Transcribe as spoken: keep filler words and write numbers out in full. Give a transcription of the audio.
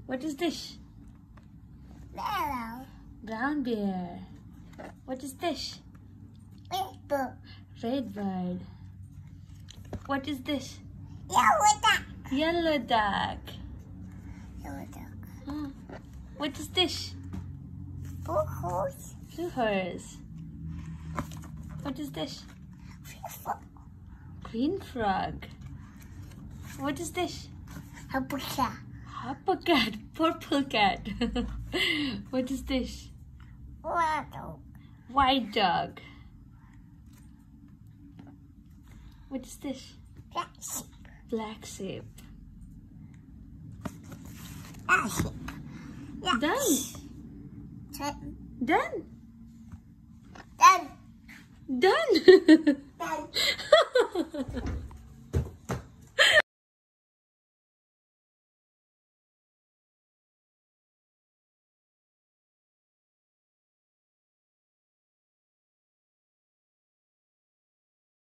What is this? Yellow. Brown bear. What is this? Red bird. Red bird. What is this? Yellow duck. Yellow duck. Yellow duck. Hmm. What is this? Blue horse. Blue horse. What is this? Frog. Green frog. What is this? Purple cat. Purple cat. Purple cat. What is this? White dog. White dog. What is this? Black sheep. Black sheep. Black sheep. Black Done. sheep. Done. Done. Done. Done.